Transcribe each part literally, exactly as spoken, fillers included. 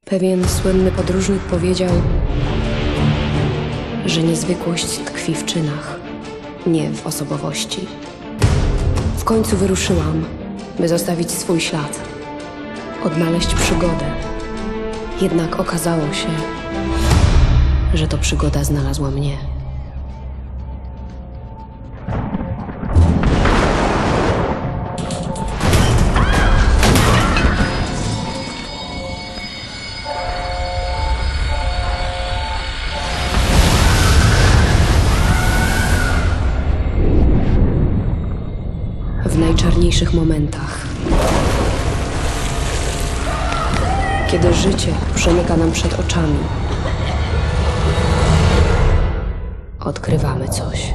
Pewien słynny podróżnik powiedział, że niezwykłość tkwi w czynach, nie w osobowości. W końcu wyruszyłam, by zostawić swój ślad, odnaleźć przygodę. Jednak okazało się, że to przygoda znalazła mnie. W najczarniejszych momentach, kiedy życie przemyka nam przed oczami, odkrywamy coś.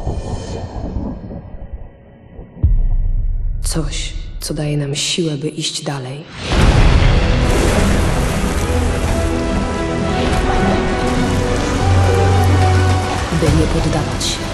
Coś, co daje nam siłę, by iść dalej. By nie poddawać się.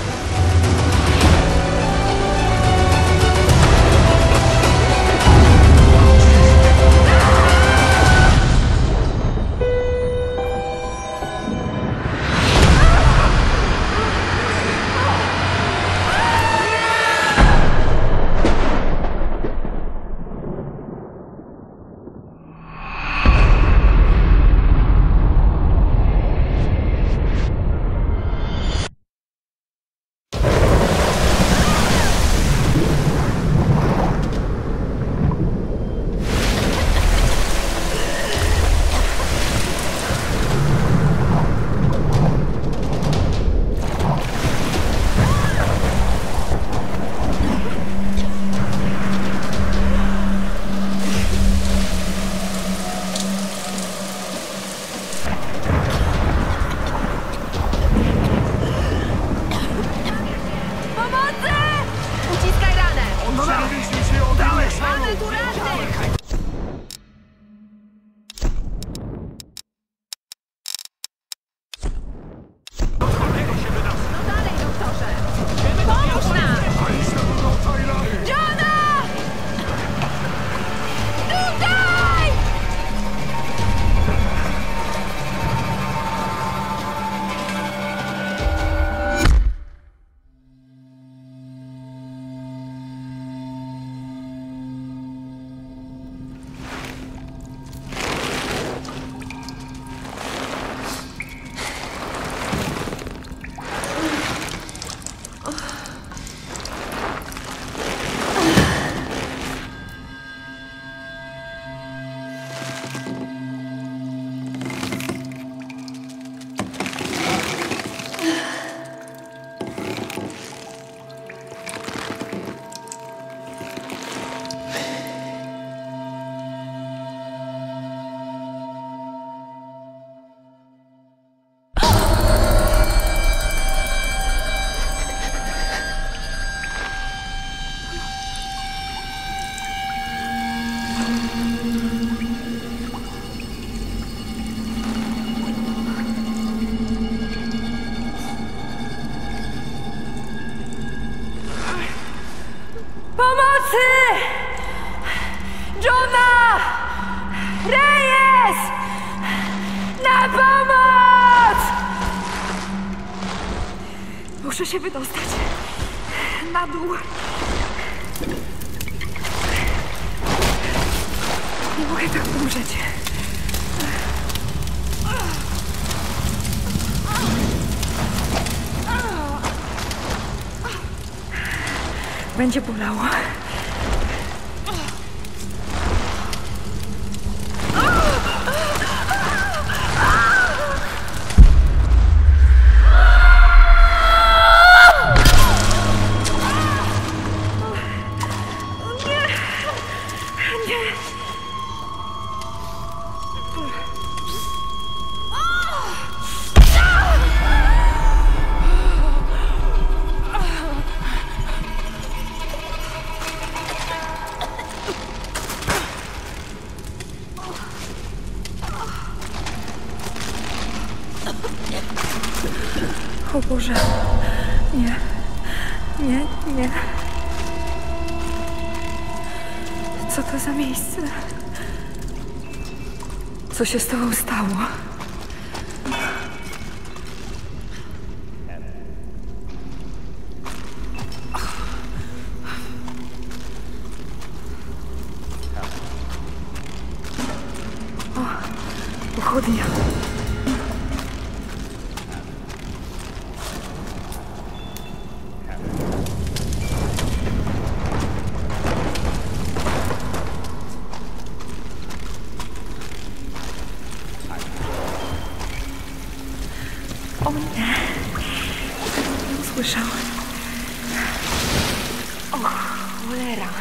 Pomocy! Johna! Reyes! Na pomoc! Muszę się wydostać. Na dół. Nie mogę tak umrzeć. Będzie bolało. O Boże, nie, nie, nie. Co to za miejsce? Co się z tobą stało? O, pochodnia. O nie. Usłyszał. O, cholera.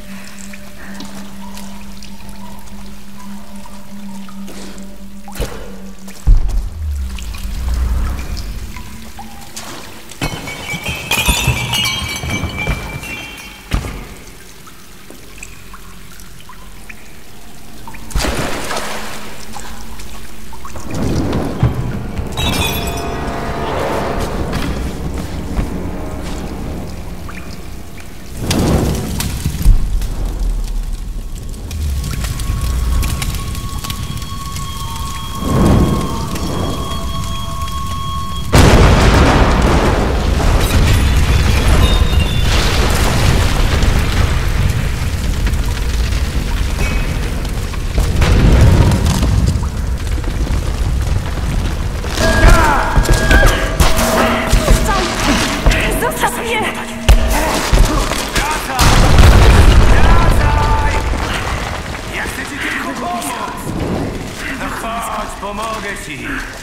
Pomogę ci!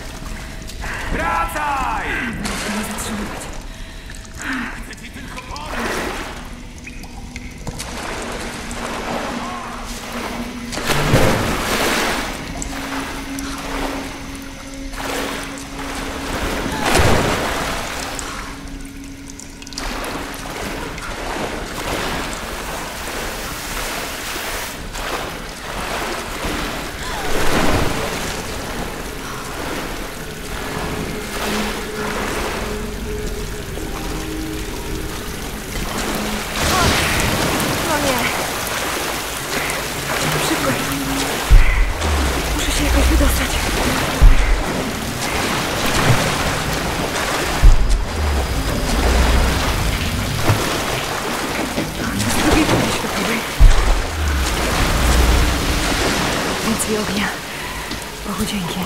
Wracaj! Nie zatrzymywać. Chcę ci tylko pomóc! No nie. Szybko. Muszę się jakoś wydostać. Z drugiej strony światłowej. Więcej ognia. Bogu dzięki.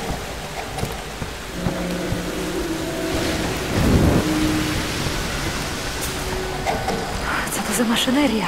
Co to za maszyneria?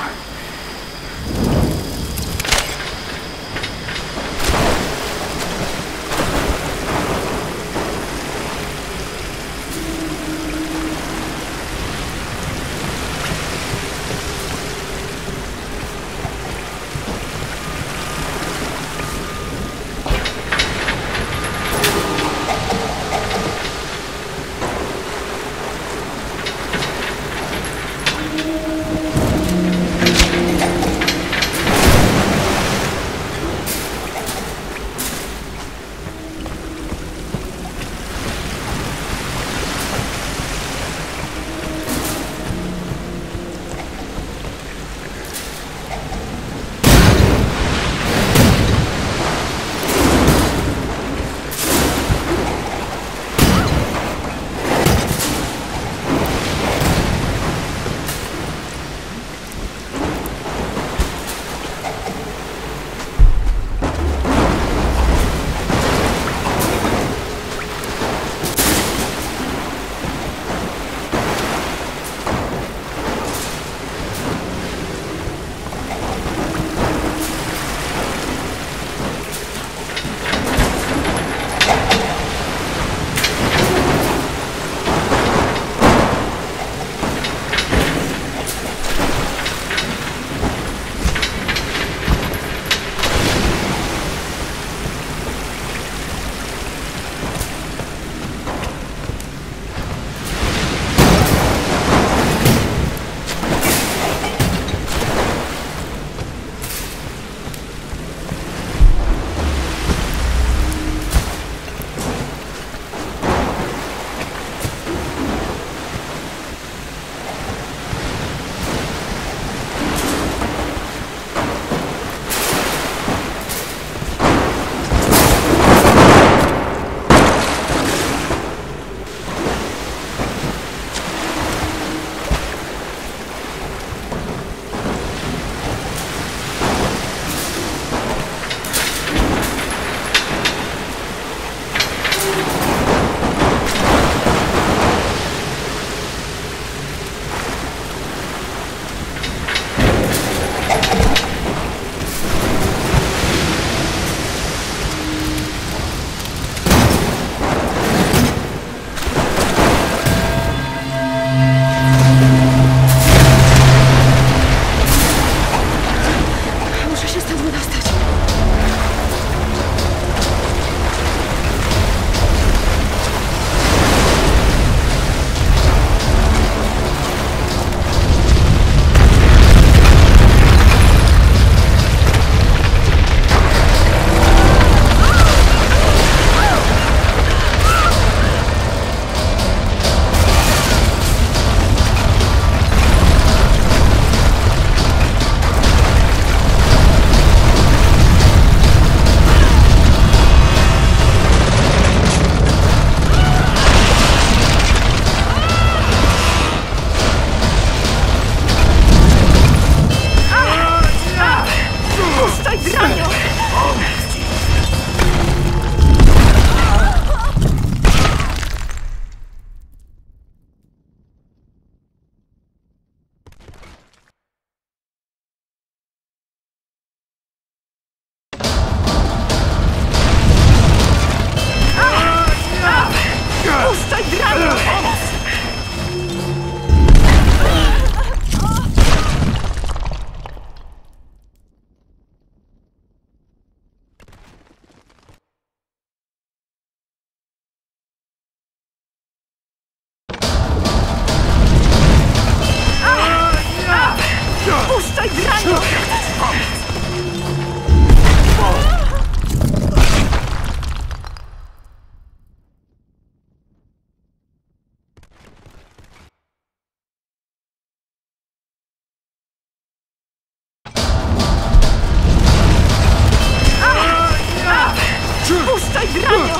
Tanio!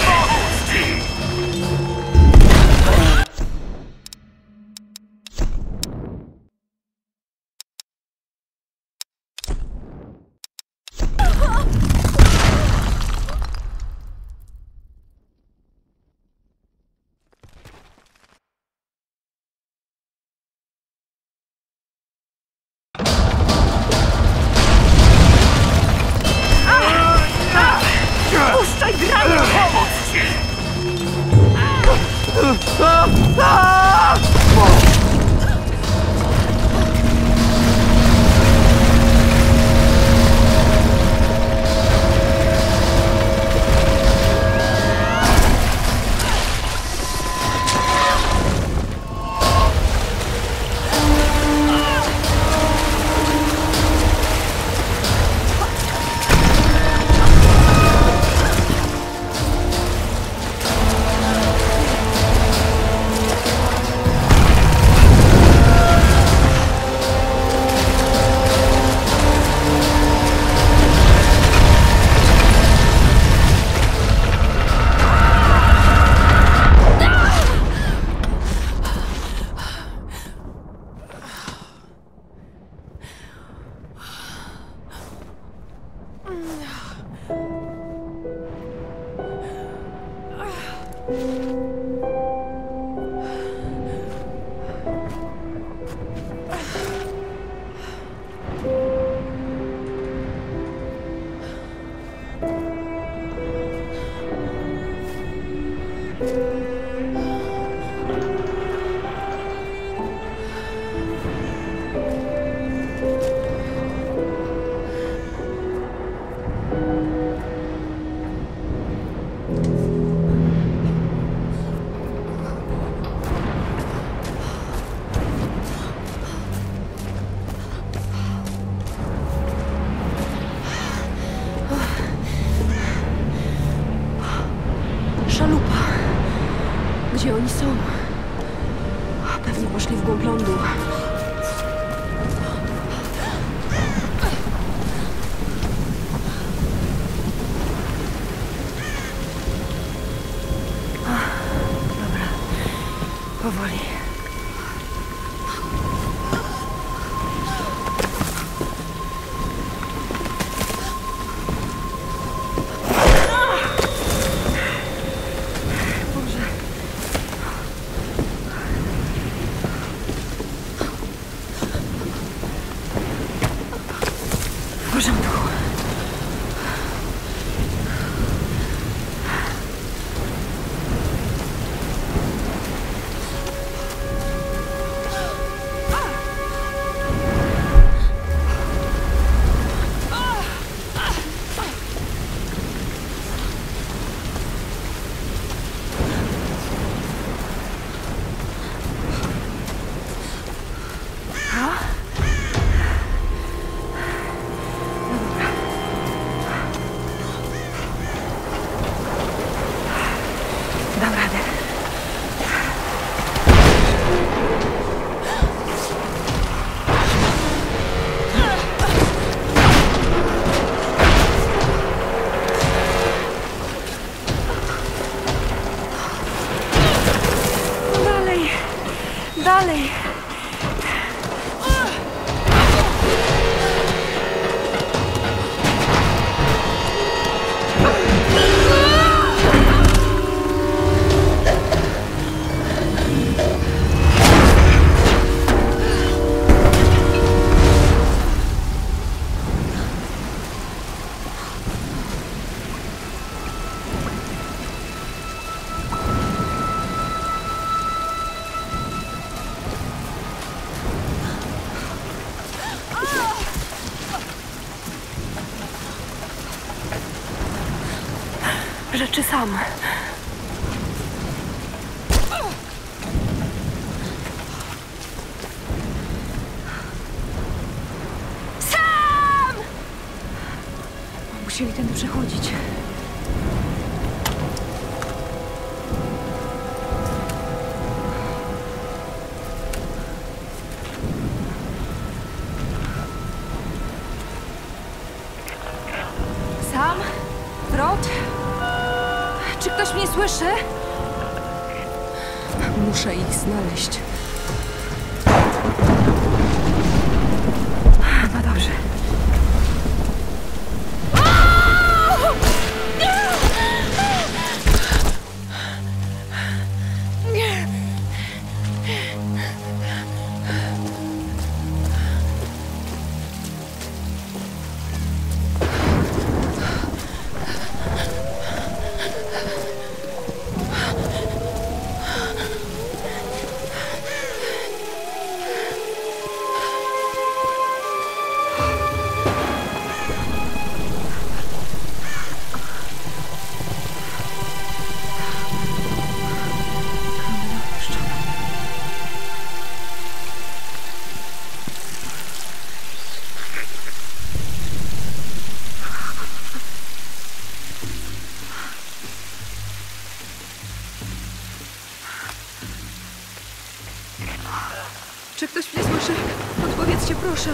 Puszczaj graniu! Pomóc ci! Szalupa. Gdzie oni są? Pewnie poszli w głąb lądu. Dobra. Powoli. W porządku. Dam radę. Dalej. Dalej. Rzeczy sam. Sam! Musieli tędy przechodzić. Sam? Rod? ktoś mnie słyszy? Muszę ich znaleźć. No dobrze. Czy ktoś mnie słyszy? Odpowiedzcie, proszę.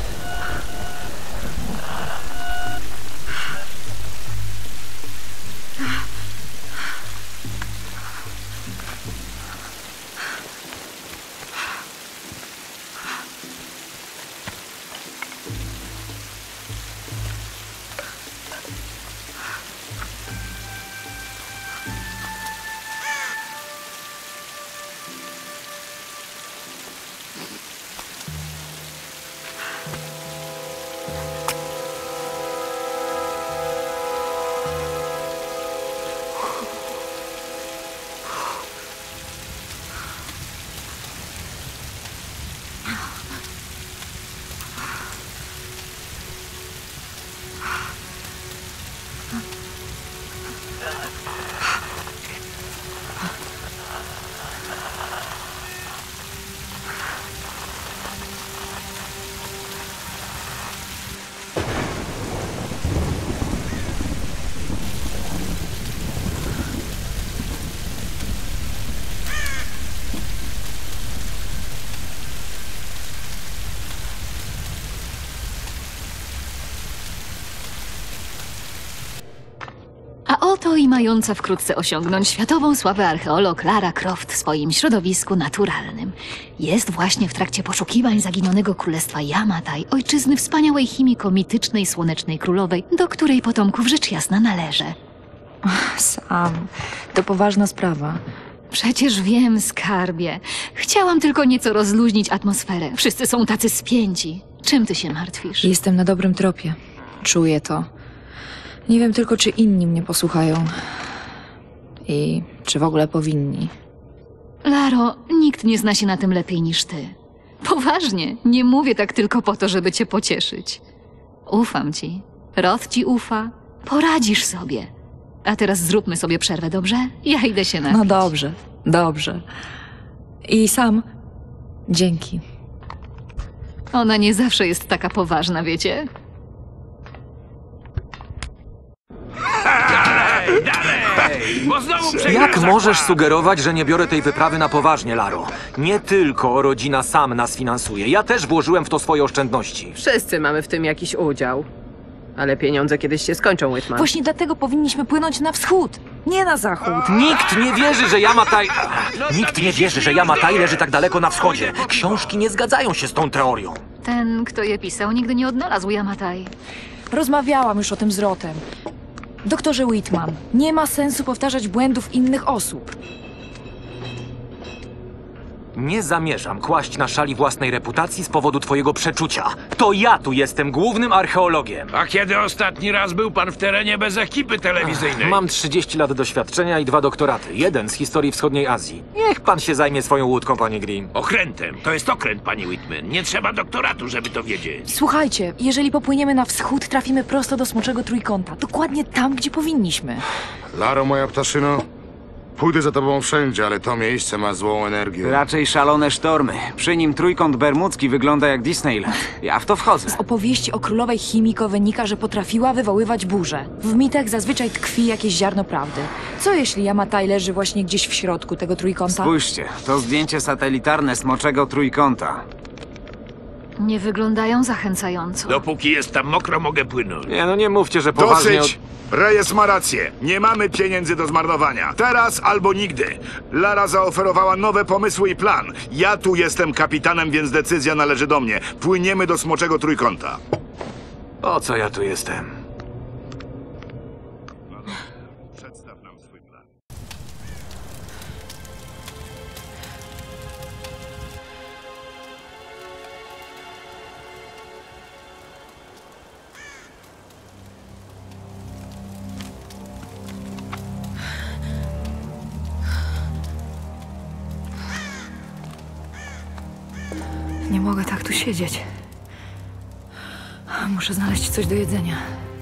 A oto i mająca wkrótce osiągnąć światową sławę archeolog Lara Croft w swoim środowisku naturalnym. Jest właśnie w trakcie poszukiwań zaginionego królestwa Yamatai, ojczyzny wspaniałej chimiko mitycznej Słonecznej Królowej, do której potomków rzecz jasna należy. Sam, to poważna sprawa. Przecież wiem, skarbie. Chciałam tylko nieco rozluźnić atmosferę. Wszyscy są tacy spięci. Czym ty się martwisz? Jestem na dobrym tropie. Czuję to. Nie wiem tylko, czy inni mnie posłuchają. I czy w ogóle powinni. Laro, nikt nie zna się na tym lepiej niż ty. Poważnie, nie mówię tak tylko po to, żeby cię pocieszyć. Ufam ci. Roth ci ufa. Poradzisz sobie. A teraz zróbmy sobie przerwę, dobrze? Ja idę się napić. No dobrze, dobrze. I sam, dzięki. Ona nie zawsze jest taka poważna, wiecie? Dalej, dalej! Bo znowu przegrasz Jak możesz zakład. sugerować, że nie biorę tej wyprawy na poważnie, Laro? Nie tylko rodzina Sam nas finansuje. Ja też włożyłem w to swoje oszczędności. Wszyscy mamy w tym jakiś udział. Ale pieniądze kiedyś się skończą, Whitman. Właśnie dlatego powinniśmy płynąć na wschód, nie na zachód. Nikt nie wierzy, że Yamatai... Nikt nie wierzy, że Yamatai leży tak daleko na wschodzie. Książki nie zgadzają się z tą teorią. Ten, kto je pisał, nigdy nie odnalazł Yamatai. Rozmawiałam już o tym z Rothem. Doktorze Whitman, nie ma sensu powtarzać błędów innych osób. Nie zamierzam kłaść na szali własnej reputacji z powodu twojego przeczucia. To ja tu jestem głównym archeologiem. A kiedy ostatni raz był pan w terenie bez ekipy telewizyjnej? Mam trzydzieści lat doświadczenia i dwa doktoraty. Jeden z historii wschodniej Azji. Niech pan się zajmie swoją łódką, panie Green. Okrętem. To jest okręt, panie Whitman. Nie trzeba doktoratu, żeby to wiedzieć. Słuchajcie, jeżeli popłyniemy na wschód, trafimy prosto do Smoczego Trójkąta. Dokładnie tam, gdzie powinniśmy. Laro, moja ptaszyno, pójdę za tobą wszędzie, ale to miejsce ma złą energię. Raczej szalone sztormy. Przy nim trójkąt bermudzki wygląda jak Disneyland. Ja w to wchodzę. Z opowieści o królowej Chimiko wynika, że potrafiła wywoływać burze. W mitach zazwyczaj tkwi jakieś ziarno prawdy. Co jeśli Yamatai leży właśnie gdzieś w środku tego trójkąta? Spójrzcie, to zdjęcie satelitarne Smoczego Trójkąta. Nie wyglądają zachęcająco. Dopóki jest tam mokro, mogę płynąć. Nie, no nie mówcie, że poważnie... Dosyć! Reyes ma rację. Nie mamy pieniędzy do zmarnowania. Teraz albo nigdy. Lara zaoferowała nowe pomysły i plan. Ja tu jestem kapitanem, więc decyzja należy do mnie. Płyniemy do Smoczego Trójkąta. O co ja tu jestem? Przedstaw nam swój plan. Nie mogę tak tu siedzieć. Muszę znaleźć coś do jedzenia.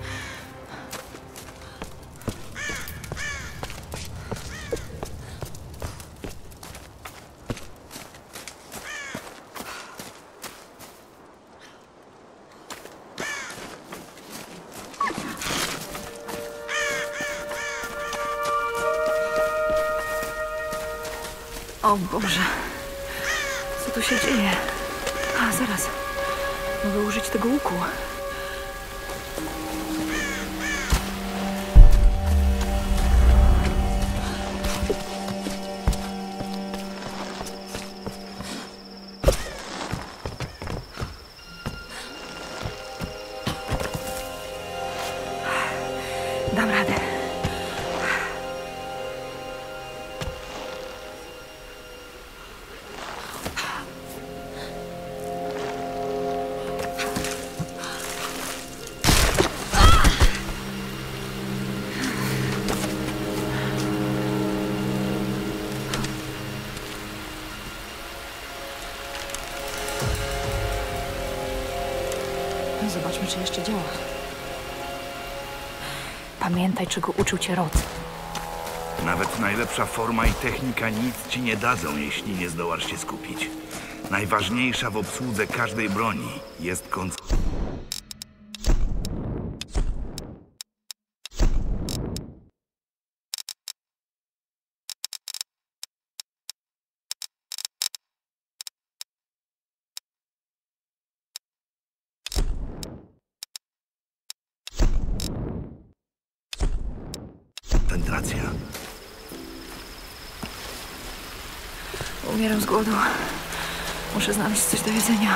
O Boże, co tu się dzieje? A, zaraz. Mogę użyć tego łuku. Dam radę. Zobaczmy, czy jeszcze działa. Pamiętaj, czego uczył cię Rod. Nawet najlepsza forma i technika nic ci nie dadzą, jeśli nie zdołasz się skupić. Najważniejsza w obsłudze każdej broni jest konc... koncentracja. Umieram z głodu. Muszę znaleźć coś do jedzenia.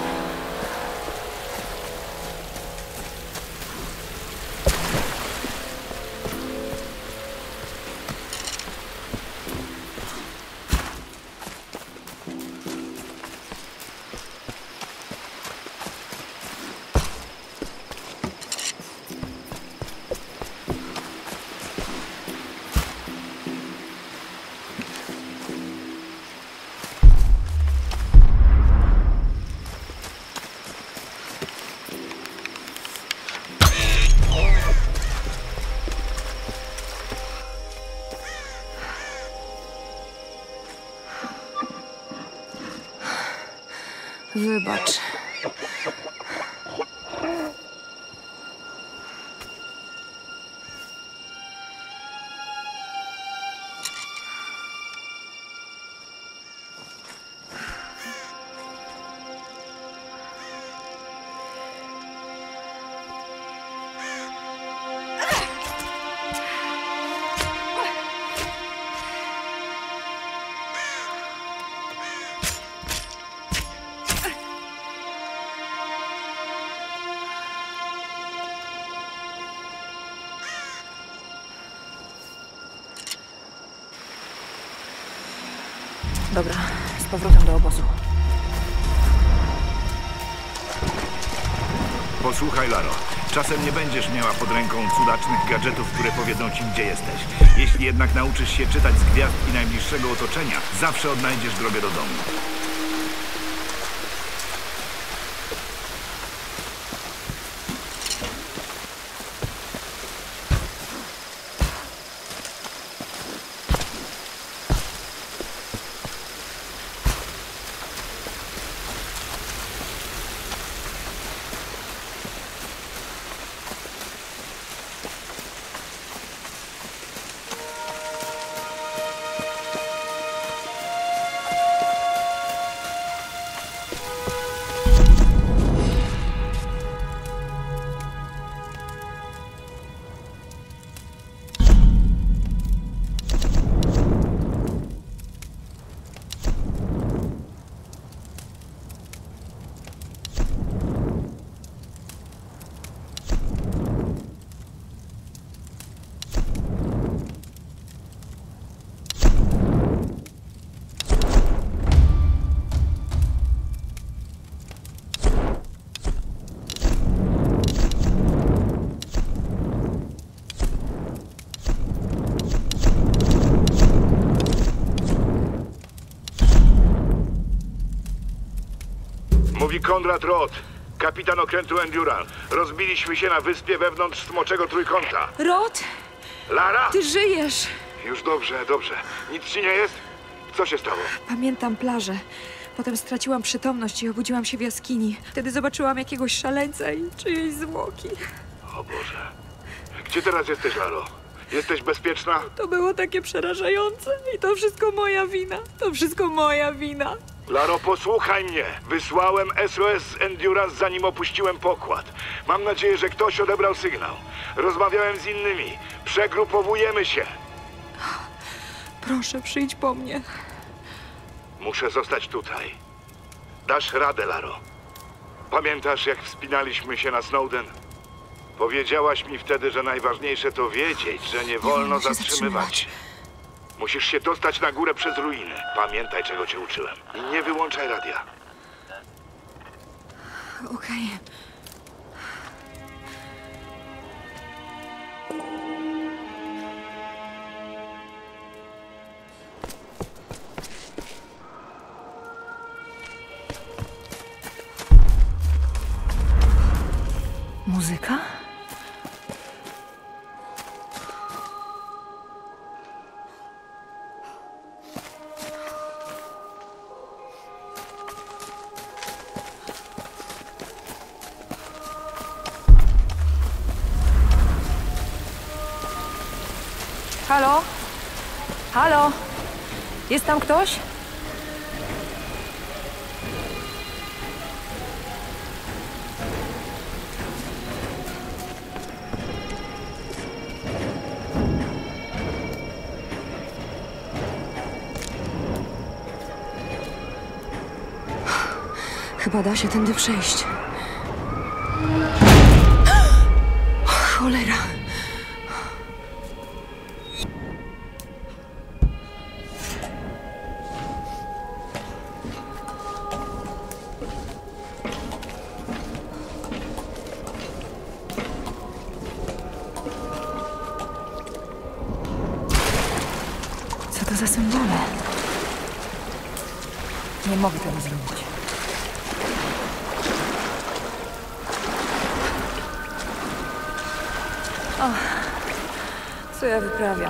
Wybacz. Dobra, z powrotem do obozu. Posłuchaj, Laro. Czasem nie będziesz miała pod ręką cudacznych gadżetów, które powiedzą ci, gdzie jesteś. Jeśli jednak nauczysz się czytać z gwiazdki najbliższego otoczenia, zawsze odnajdziesz drogę do domu. Konrad Roth, kapitan okrętu Endurance. Rozbiliśmy się na wyspie wewnątrz Smoczego Trójkąta. Rod, Lara? ty żyjesz! Już dobrze, dobrze. Nic ci nie jest? Co się stało? Pamiętam plażę. Potem straciłam przytomność i obudziłam się w jaskini. Wtedy zobaczyłam jakiegoś szaleńca i czyjeś zwłoki. O Boże. Gdzie teraz jesteś, Laro? Jesteś bezpieczna? To było takie przerażające i to wszystko moja wina. To wszystko moja wina. Laro, posłuchaj mnie. Wysłałem S O S z Endurance, zanim opuściłem pokład. Mam nadzieję, że ktoś odebrał sygnał. Rozmawiałem z innymi. Przegrupowujemy się. Proszę, przyjdź po mnie. Muszę zostać tutaj. Dasz radę, Laro. Pamiętasz, jak wspinaliśmy się na Snowden? Powiedziałaś mi wtedy, że najważniejsze to wiedzieć, że nie wolno się zatrzymywać się. Musisz się dostać na górę przez ruiny. Pamiętaj, czego cię uczyłem. I nie wyłączaj radia. Okej. Muzyka? Halo? Halo? Jest tam ktoś? Chyba da się tędy przejść. Cholera. Co to za symbole? Nie mogę tego zrobić. O, co ja wyprawiam?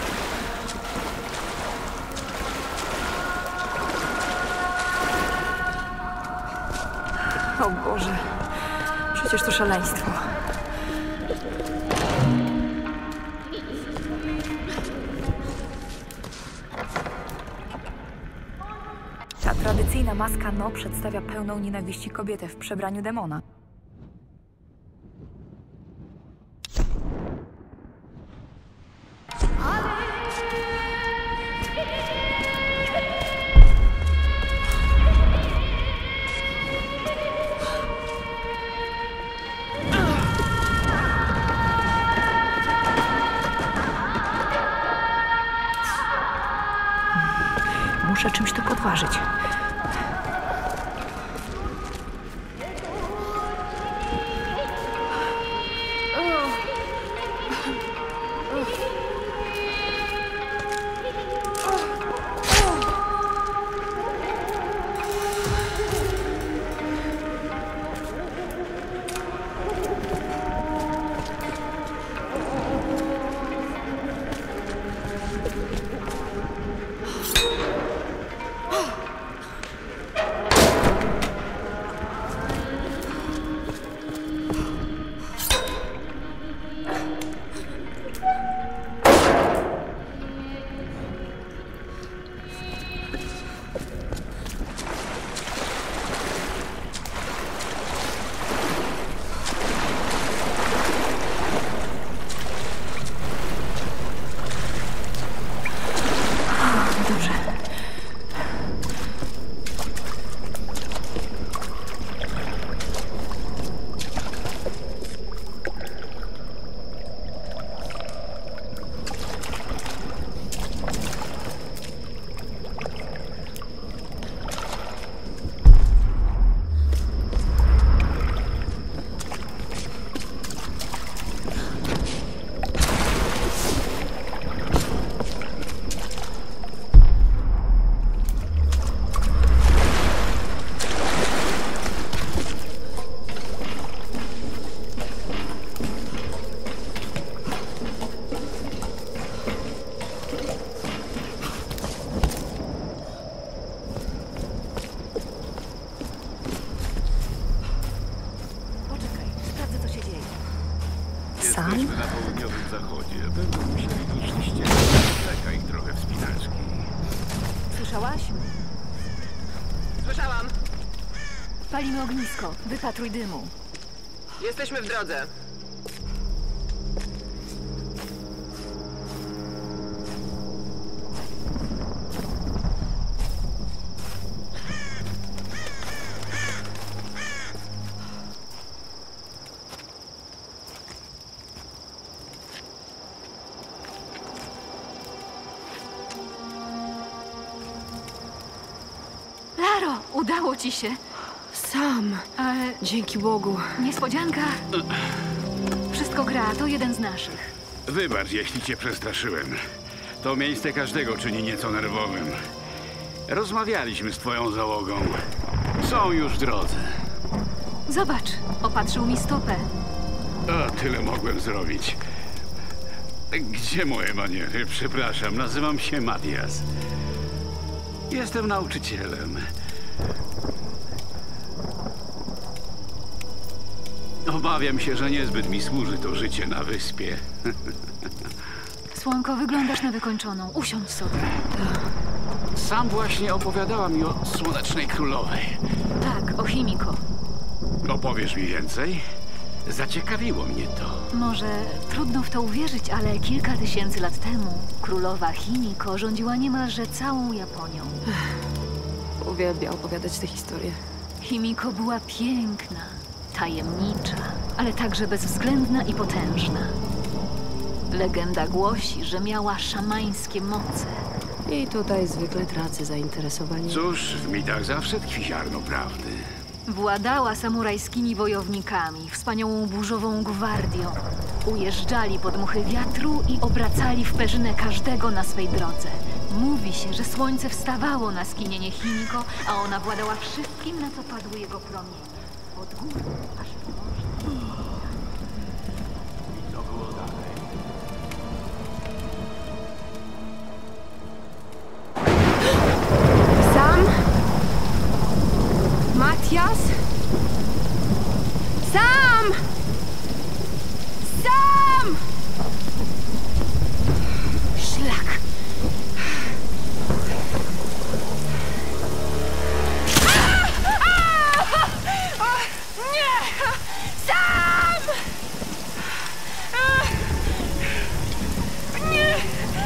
O Boże, przecież to szaleństwo. Ta tradycyjna maska No przedstawia pełną nienawiści kobietę w przebraniu demona. Muszę czymś to podważyć. Sam? Jesteśmy na południowym zachodzie. Będą musieli iść ścieżkę. Czeka ich trochę wspinaczki. Słyszałaś? Słyszałam. Palimy ognisko. Wypatruj dymu. Jesteśmy w drodze. Laro, udało ci się. Sam. Ale Dzięki Bogu. niespodzianka. Wszystko gra, to jeden z naszych. Wybacz, jeśli cię przestraszyłem. To miejsce każdego czyni nieco nerwowym. Rozmawialiśmy z twoją załogą. Są już w drodze. Zobacz, opatrzył mi stopę. O, tyle mogłem zrobić. Gdzie moje maniery? Przepraszam, nazywam się Matias. Jestem nauczycielem. Obawiam się, że niezbyt mi służy to życie na wyspie. Słonko, wyglądasz na wykończoną. Usiądź sobie. Sam właśnie opowiadała mi o Słonecznej Królowej. Tak, o Himiko. Opowiesz mi więcej? Zaciekawiło mnie to. Może trudno w to uwierzyć, ale kilka tysięcy lat temu królowa Himiko rządziła niemalże całą Japonią. Uwielbia opowiadać te historie. Himiko była piękna, tajemnicza, ale także bezwzględna i potężna. Legenda głosi, że miała szamańskie moce. I tutaj zwykle tracę zainteresowanie. Cóż, w mitach zawsze tkwi ziarno prawdy. Władała samurajskimi wojownikami, wspaniałą burzową gwardią. Ujeżdżali pod muchy wiatru i obracali w perzynę każdego na swej drodze. Mówi się, że słońce wstawało na skinienie Himiko, a ona władała wszystkim, na co padły jego promienie. Od gór aż po morze. To było dalej. Sam? Matias? Sam! Sam! Szlak. Nie! Sam! Nie!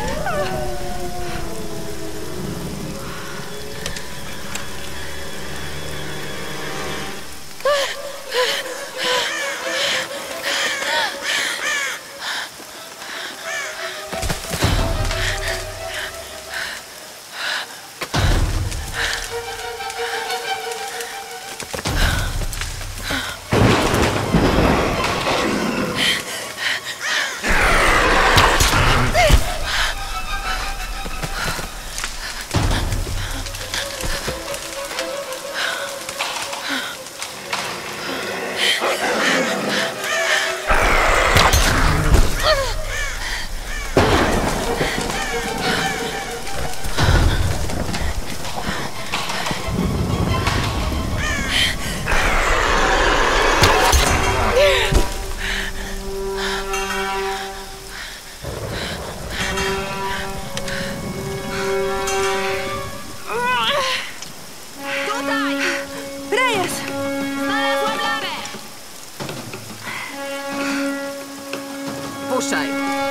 Puszczaj.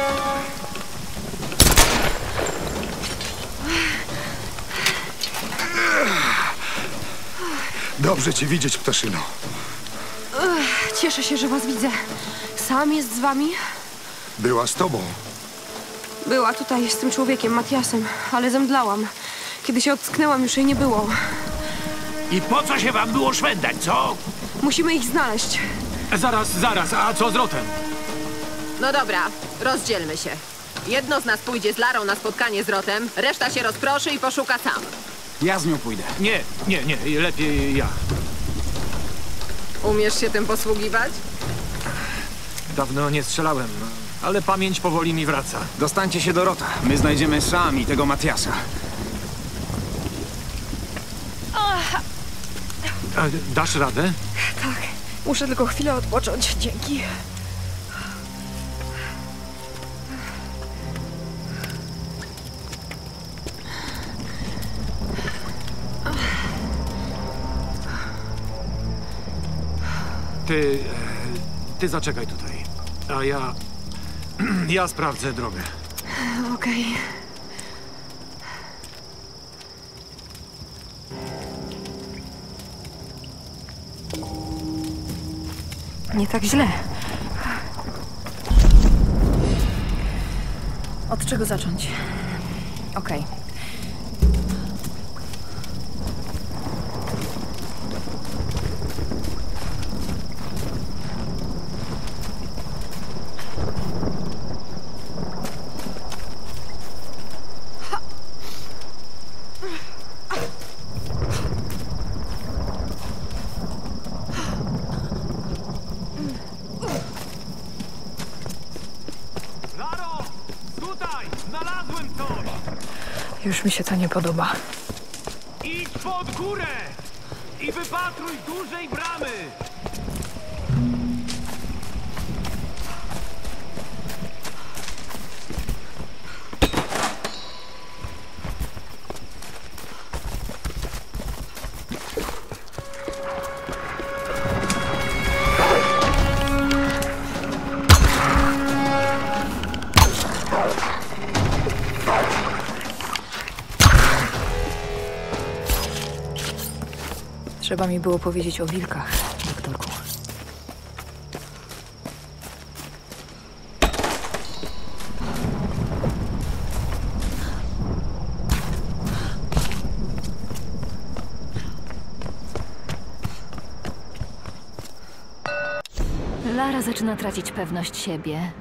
Dobrze cię widzieć, ptaszyno. Cieszę się, że was widzę. Sam jest z wami? Była z tobą. Była tutaj z tym człowiekiem, Matiasem, ale zemdlałam. Kiedy się ocknęłam, już jej nie było. I po co się wam było szwendać, co? Musimy ich znaleźć. Zaraz, zaraz, a co z Rotem? No dobra, rozdzielmy się. Jedno z nas pójdzie z Larą na spotkanie z Rotem, reszta się rozproszy i poszuka sam. Ja z nią pójdę. Nie, nie, nie, lepiej ja. Umiesz się tym posługiwać? Dawno nie strzelałem, ale pamięć powoli mi wraca. Dostańcie się do Rota. My znajdziemy Sam i tego Matiasa. A, dasz radę? Tak, muszę tylko chwilę odpocząć. Dzięki. Ty... E, ty zaczekaj tutaj. A ja... ja sprawdzę drogę. Okej. Nie tak źle. Od czego zacząć? Okej. Laro! Tutaj! Znalazłem coś! Już mi się to nie podoba. Idź pod górę! I wypatruj dużej bramy! Trzeba mi było powiedzieć o wilkach, doktorku. Lara zaczyna tracić pewność siebie.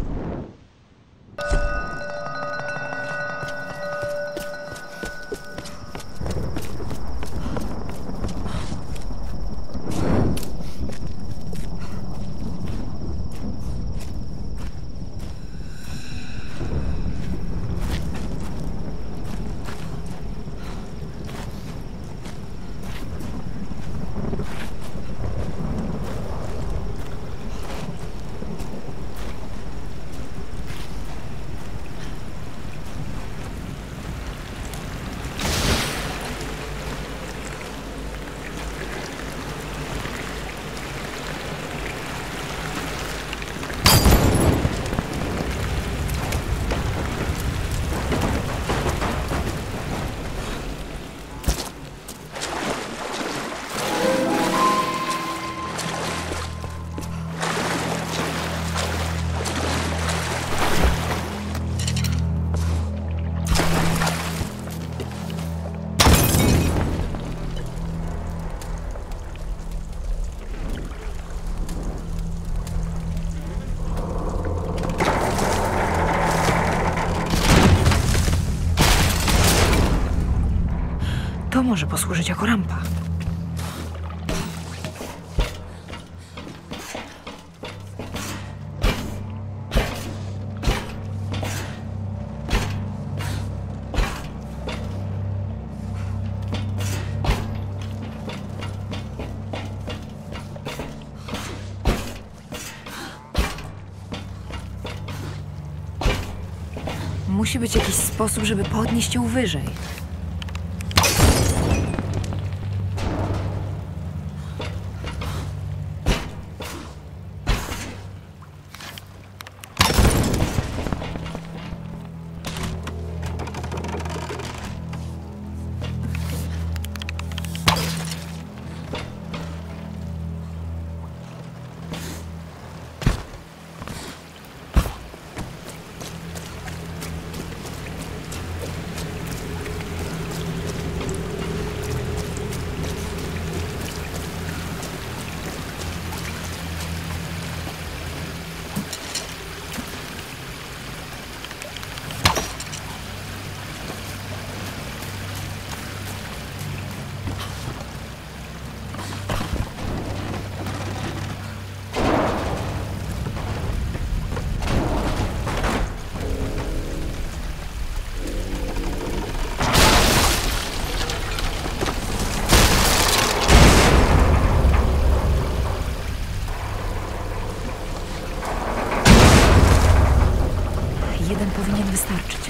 To może posłużyć jako rampa. Musi być jakiś sposób, żeby podnieść ją wyżej. Jeden powinien wystarczyć.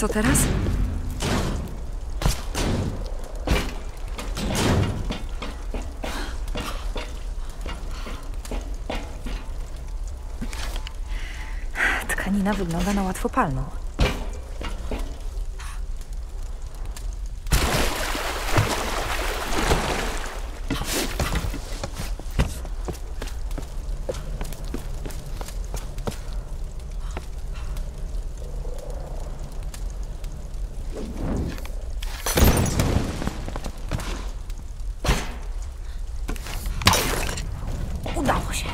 co teraz? Tkanina wygląda na łatwopalną. Udało się.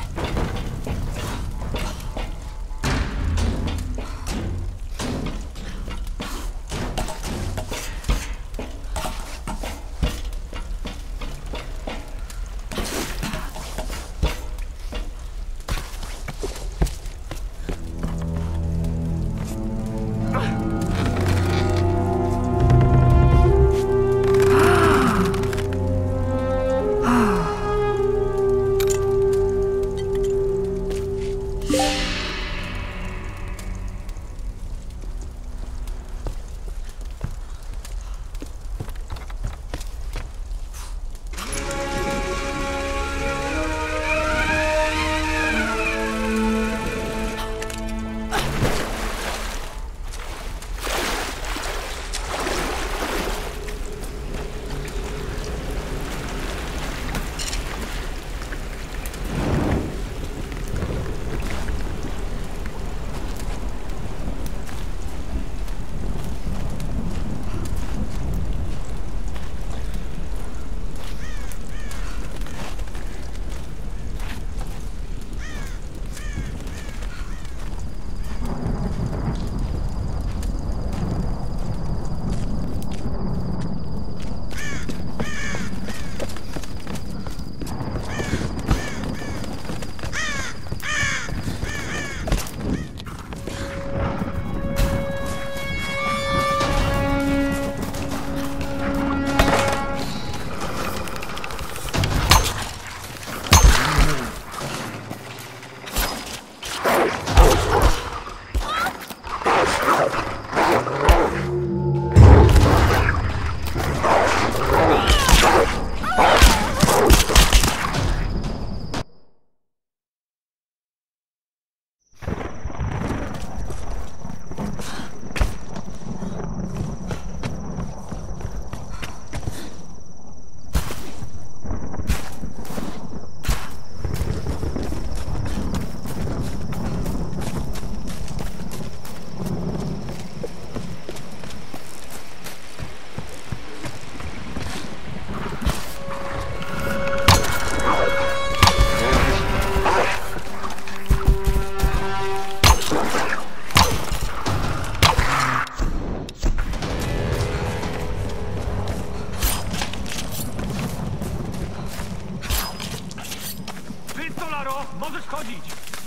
Możesz chodzić!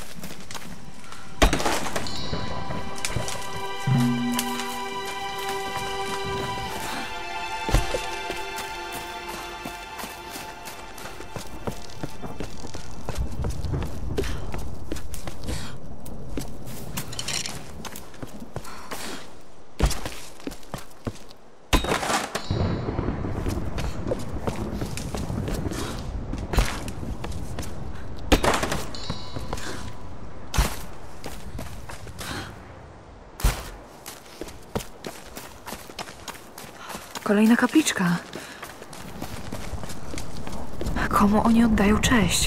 Kolejna kapliczka. Komu oni oddają cześć?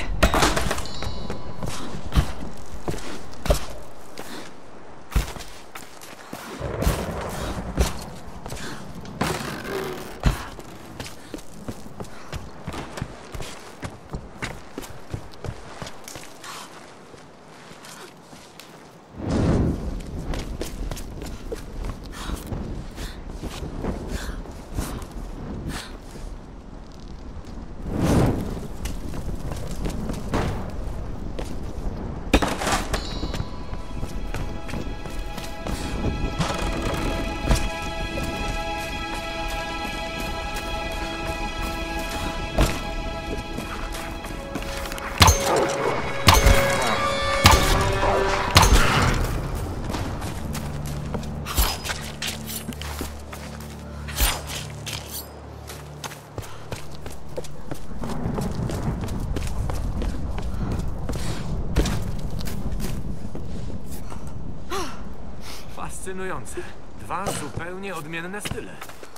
Fascynujące. Dwa zupełnie odmienne style.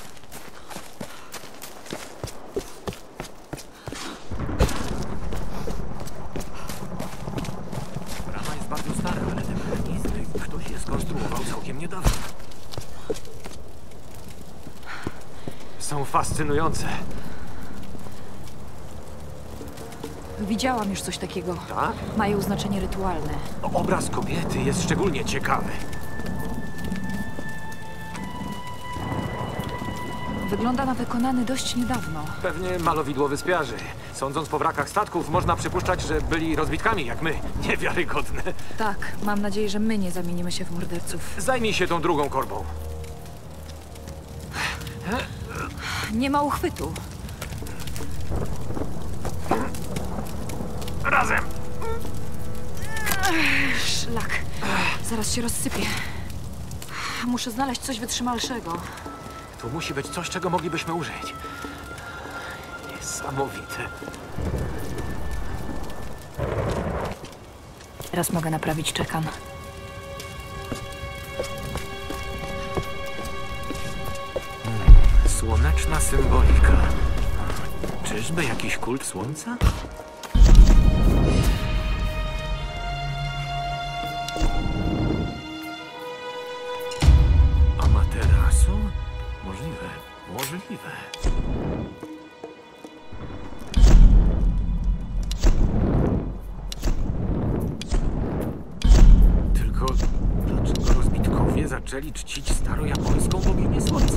Brama jest bardzo stara, ale te mechanizmy ktoś je skonstruował całkiem niedawno. Są fascynujące. Widziałam już coś takiego. Tak? Mają znaczenie rytualne. Obraz kobiety jest szczególnie ciekawy. Wygląda na wykonany dość niedawno. Pewnie malowidło wyspiarzy. Sądząc po wrakach statków, można przypuszczać, że byli rozbitkami jak my. Niewiarygodne. Tak, mam nadzieję, że my nie zamienimy się w morderców. Zajmij się tą drugą korbą. Nie ma uchwytu. Razem! Szlak. Zaraz się rozsypie. Muszę znaleźć coś wytrzymalszego. Tu musi być coś, czego moglibyśmy użyć. Niesamowite. Teraz mogę naprawić czekan. Słoneczna symbolika. Czyżby jakiś kult słońca? Amaterasu? Możliwe, możliwe. Tylko dlaczego rozbitkowie zaczęli czcić starojapońską boginię słońca?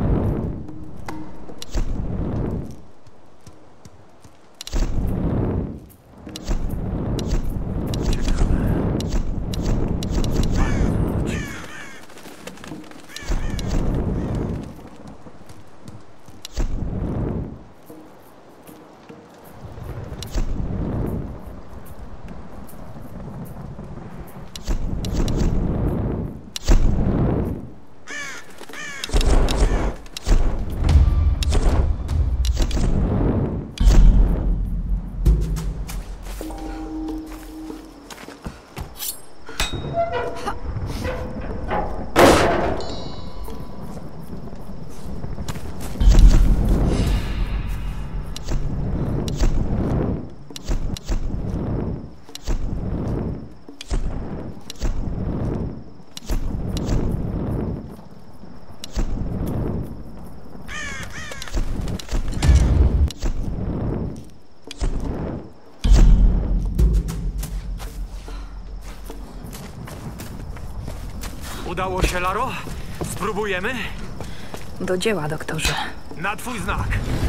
Udało się, Laro? Spróbujemy? Do dzieła, doktorze. Na twój znak.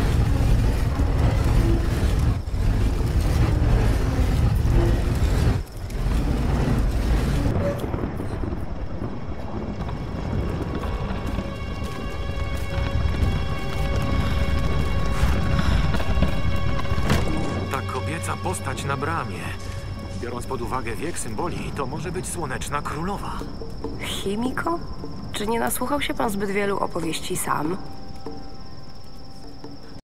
Ta kobieca postać na bramie. Biorąc pod uwagę wiek symboli, to może być Słoneczna Królowa. Chimiko? Czy nie nasłuchał się pan zbyt wielu opowieści sam?